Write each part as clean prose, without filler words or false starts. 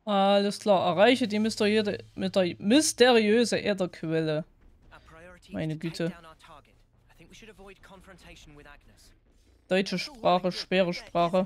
Alles klar, erreiche die mysteriöse Ätherquelle. Meine Güte. Deutsche Sprache, schwere Sprache.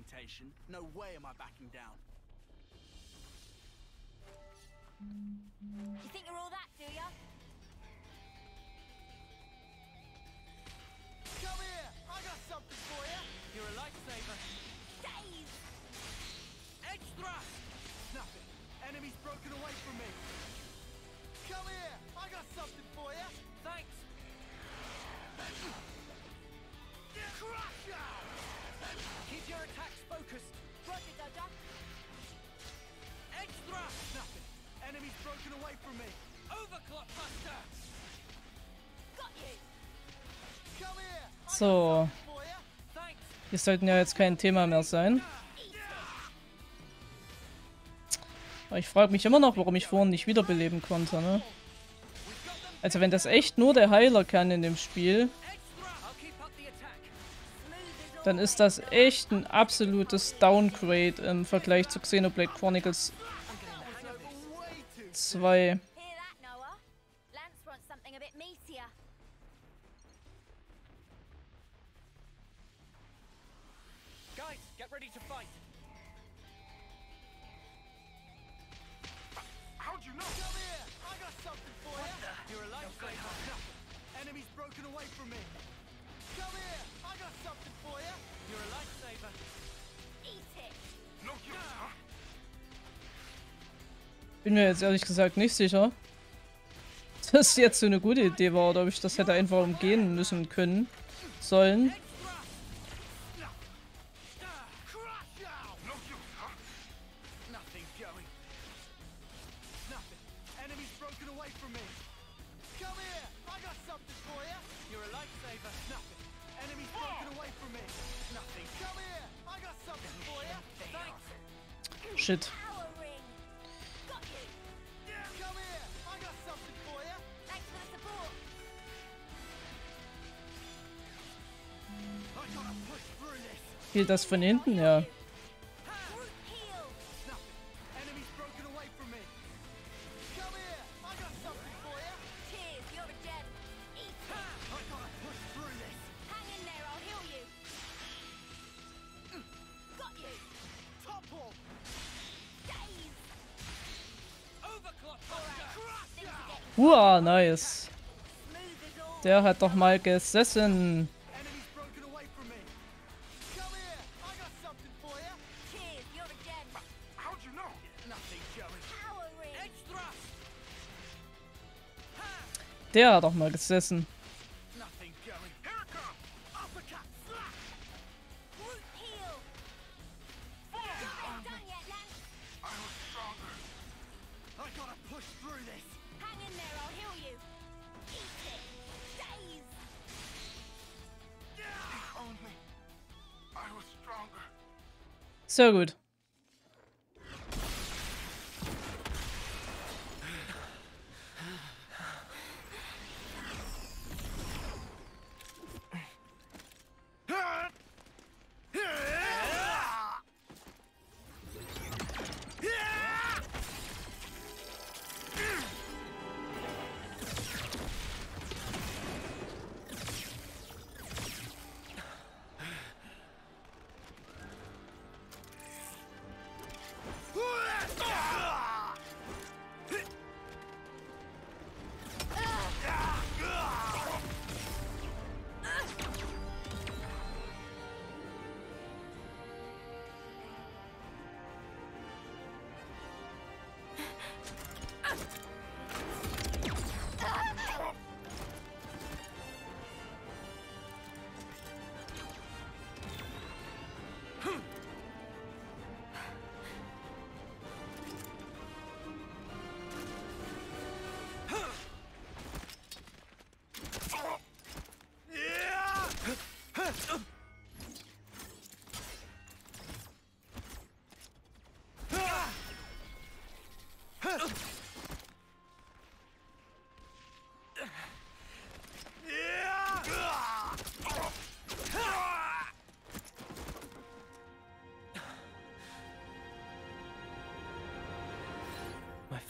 So. Die sollten ja jetzt kein Thema mehr sein. Aber ich frage mich immer noch, warum ich vorhin nicht wiederbeleben konnte, ne? Also wenn das echt nur der Heiler kann in dem Spiel, dann ist das echt ein absolutes Downgrade im Vergleich zu Xenoblade Chronicles 2. Bin mir jetzt ehrlich gesagt nicht sicher, dass das jetzt so eine gute Idee war oder ob ich das hätte einfach umgehen müssen können sollen. Shit. Geht das von hinten? Ja. Nice. Der hat doch mal gesessen. Der hat doch mal gesessen. Sehr gut.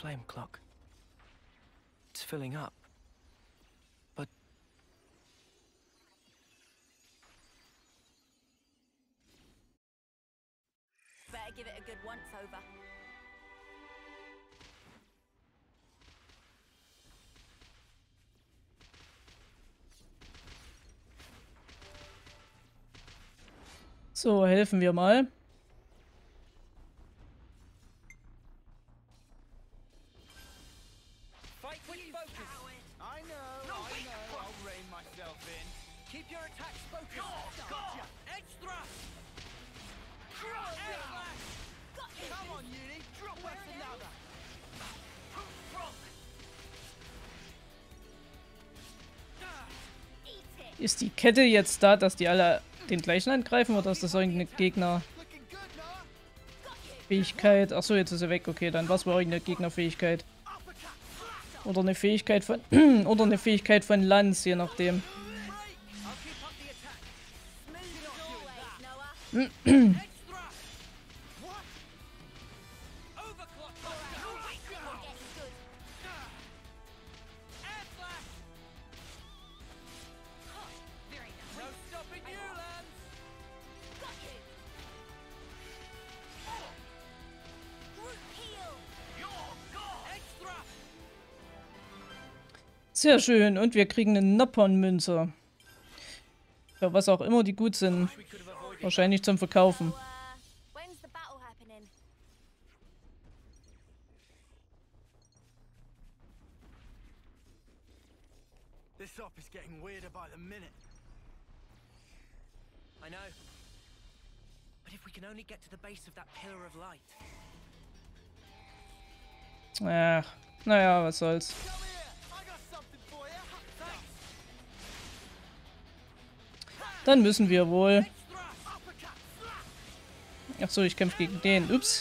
flame clock. It's filling up. But better give it a good once over. So, helfen wir mal. Fight with focus. I know. I'll rein myself in. Keep your attacks focused. Gotcha. Edge thrust. Air flash. Come on, Yuri. Drop us another. Ist die Kette jetzt da, dass die alle den gleichen angreifen oder ist das irgendeine Gegnerfähigkeit? Achso, jetzt ist er weg. Okay, dann war es wohl irgendeine Gegnerfähigkeit. Oder eine Fähigkeit von oder eine Fähigkeit von Lanz, je nachdem. Sehr schön. Und wir kriegen eine Noppon-Münze. Für was auch immer die gut sind. Wahrscheinlich zum Verkaufen. When's the battle happening? This op is getting weirder by the minute. I know. But if we can only get to the base of that pillar of light. Ach, naja, was soll's. Dann müssen wir wohl. Achso, ich kämpfe gegen den. Ups.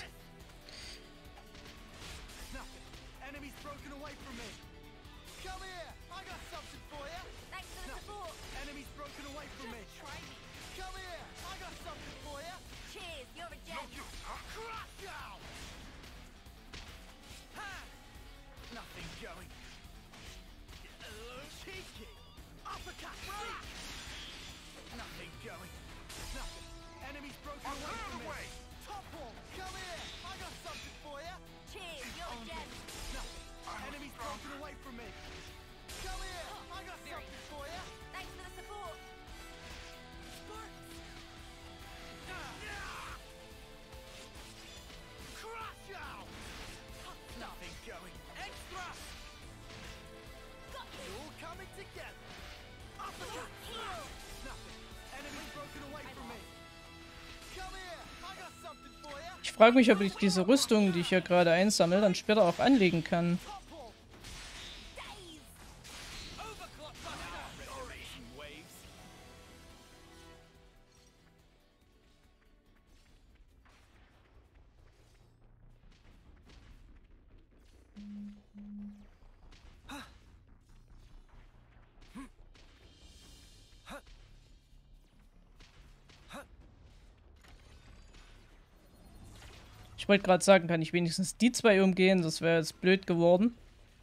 Ich frage mich, ob ich diese Rüstung, die ich hier gerade einsammle, dann später auch anlegen kann. Ich wollte gerade sagen, kann ich wenigstens die zwei umgehen? Das wäre jetzt blöd geworden.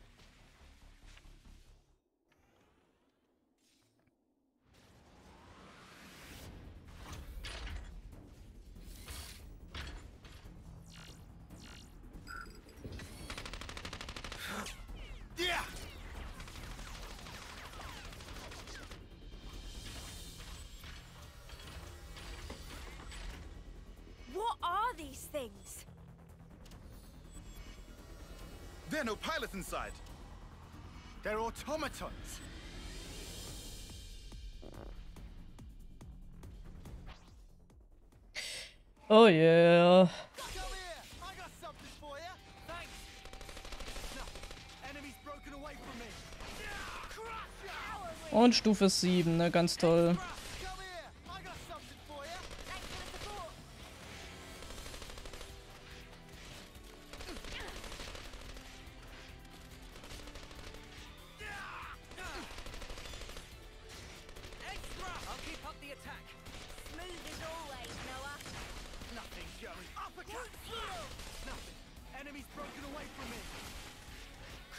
What are these things? There are no pilots inside. They're automatons. Oh yeah. Come here. I got something for you. Thanks. No. Enemy's broken away from me. Crush you. Und Stufe 7, ne? Ganz toll. Come here. I got something for you. Thanks for the support. I'll keep up the attack. Smooth as always, Noah. Nothing, Joey. Uppercut. Heal. Nothing. Enemy's broken away from me.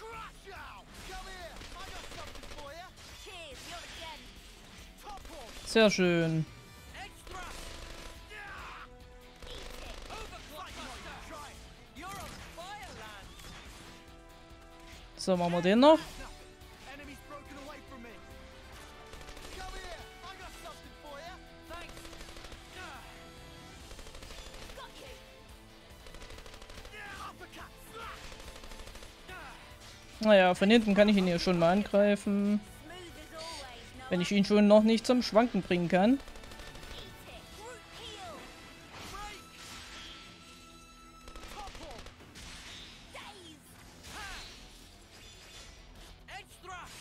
Crush out! Come here! I got something for you! Cheers, you're a gent. Top one! Sehr schön. Edge thrust! Yeah! Eat it. Overclock buster! Try it! You're on fire, lad! So, machen wir den noch. Enemy's broken away from me! Come here! I got something for you! Thanks! Got you. Uppercut! Naja, von hinten kann ich ihn hier schon mal angreifen. Smooth as always, Noah. Wenn ich ihn schon noch nicht zum Schwanken bringen kann. Eat it. Root heal. Break! Top one! Daze. Edge thrust!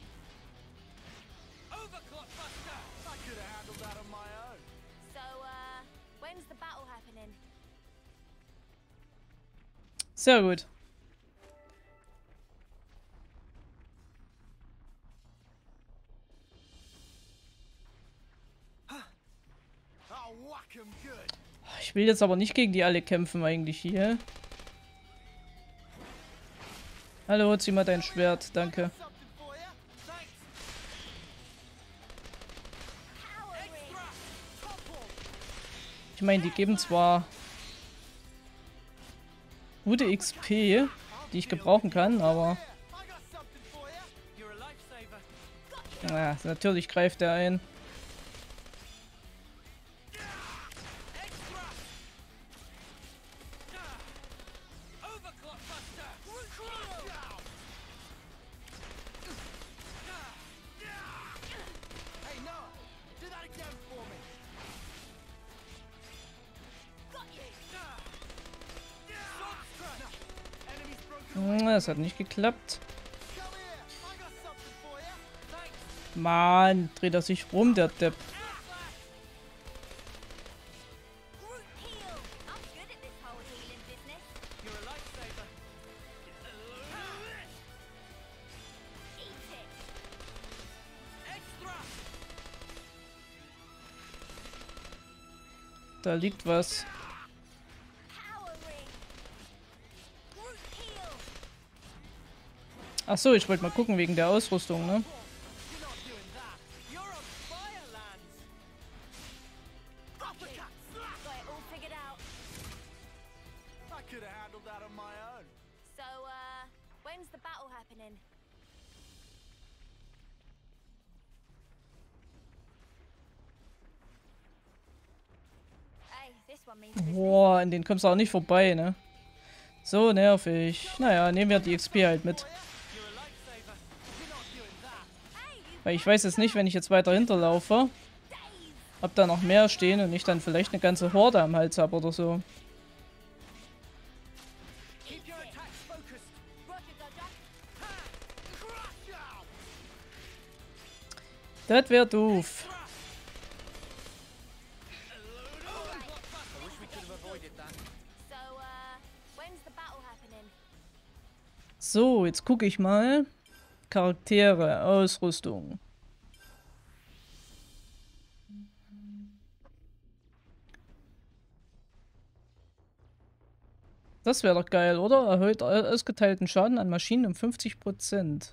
Overclock buster! I could have handled that on my own. So, when's the battle happening? Sehr gut. I'll whack 'em good. Ich will jetzt aber nicht gegen die alle kämpfen eigentlich hier. Hallo, zieh mal dein Schwert, danke. Something for you. Thanks. Powering. Top one. Ich meine, die geben zwar gute XP, die ich gebrauchen kann, aber I got something for you. You're a lifesaver. na, natürlich greift er ein. Edge thrust. Overclock buster. Crush out. Hey Noah, do that again for me. Got you. Sword strike. Enemy's broken. Das hat nicht geklappt. Come here. I got something for you. Thanks. Mann, dreht er sich rum, der Depp. Root heal. I'm good at this whole healing business. You're a lifesaver. Eat it. Edge thrust. Da liegt was. Powering. Root heal. Ach so, ich wollte mal gucken wegen der Ausrüstung, ne? You're not doing that. You're on fire, Lance. Uppercut. Got it all figured out. I could have handled that on my own. So, when's the battle happening? Hey, this one means business. Boah, an den kommst du auch nicht vorbei, ne? So nervig. Naja, nehmen wir die XP halt mit. You're a lifesaver. You're not doing that. Hey, you Weil ich weiß jetzt nicht, wenn ich jetzt weiter hinterlaufe, daze. ob da noch mehr stehen und ich dann vielleicht eine ganze Horde am Hals habe oder so. Keep your attacks focused. Roger, Dodger. Crush out. Das wäre doof. I wish we could have avoided that. So, when's the battle happening? So, jetzt gucke ich mal. Charaktere, Ausrüstung. Das wäre doch geil, oder? Erhöht ausgeteilten Schaden an Maschinen um 50%.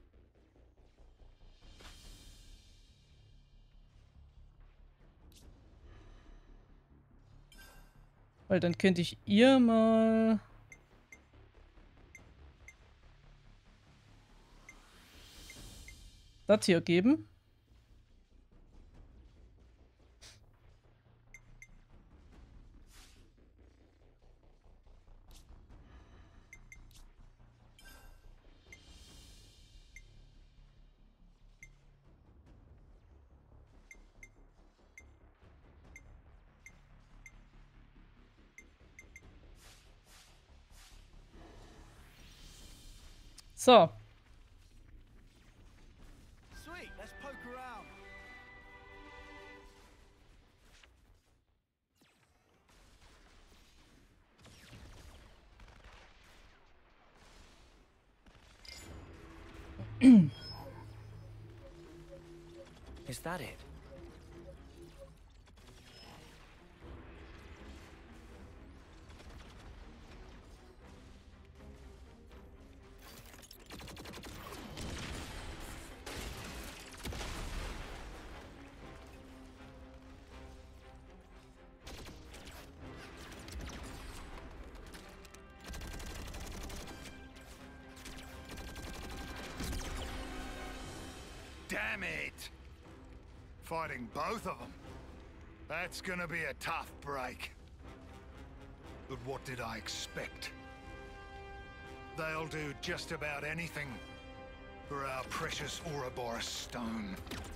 Weil dann könnte ich ihr mal... das hier geben. So, Sweet, let's poke around. Is that it? Damn it! Fighting both of them. That's gonna be a tough break. But what did I expect? They'll do just about anything for our precious Ouroboros stone.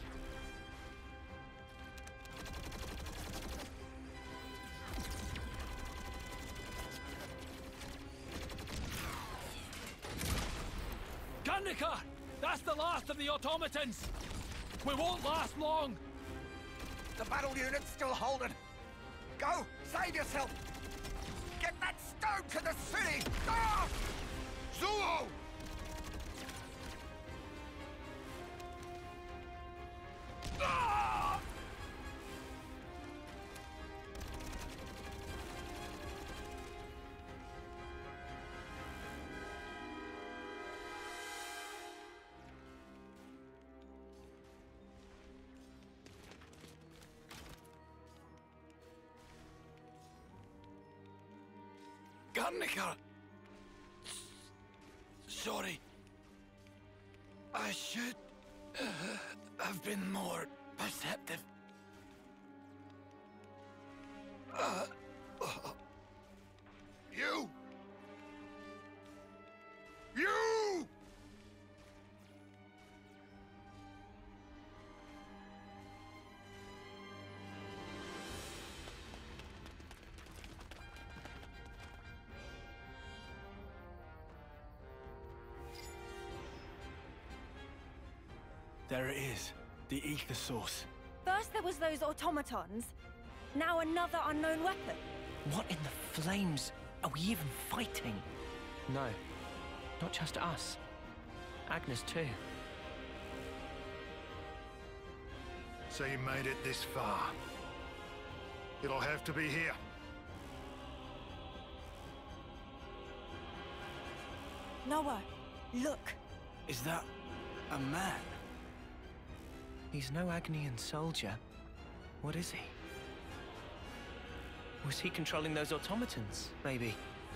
Guernica! That's the last of the automatons! We won't last long! The battle unit's still holding. Go! Save yourself! Get that stone to the city! Ah! Zulu! Ah! Guernica! Sorry. I should have been more perceptive. You! You! There it is. The ether source. First there was those automatons, now another unknown weapon. What in the flames are we even fighting? No, not just us. Agnes too. So you made it this far. It'll have to be here. Noah, look. Is that a man? He's no Agnian soldier. What is he? Was he controlling those automatons, maybe?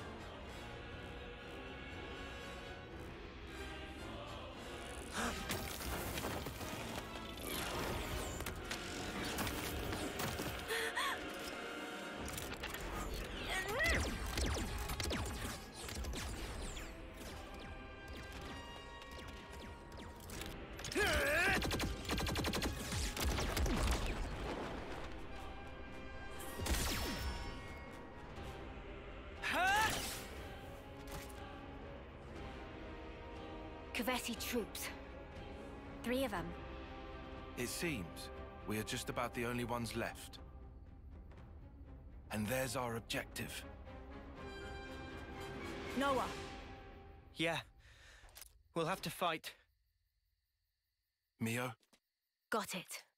Kevesi troops. 3 of them. It seems we are just about the only ones left. And there's our objective. Noah, Yeah. We'll have to fight. Mio? got it.